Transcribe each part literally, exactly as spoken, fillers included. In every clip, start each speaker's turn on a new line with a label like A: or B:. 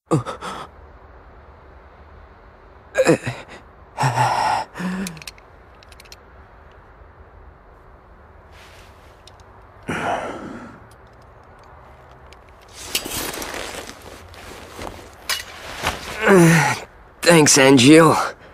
A: Thanks, Angel.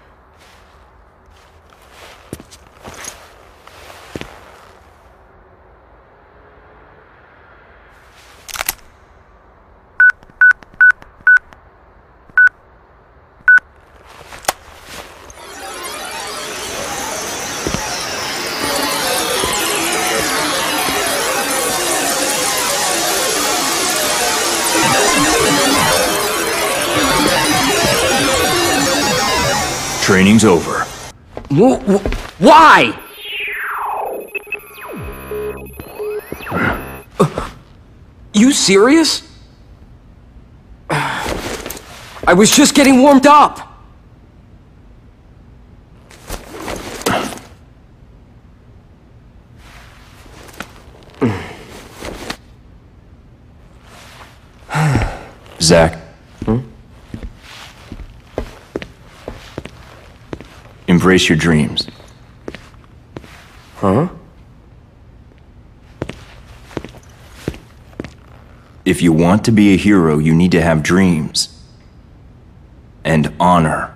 B: Training's over.
A: W w why? Uh, you serious? I was just getting warmed up.
B: Zach.
A: Hmm?
B: Embrace your dreams.
A: Huh?
B: If you want to be a hero, you need to have dreams. And honor.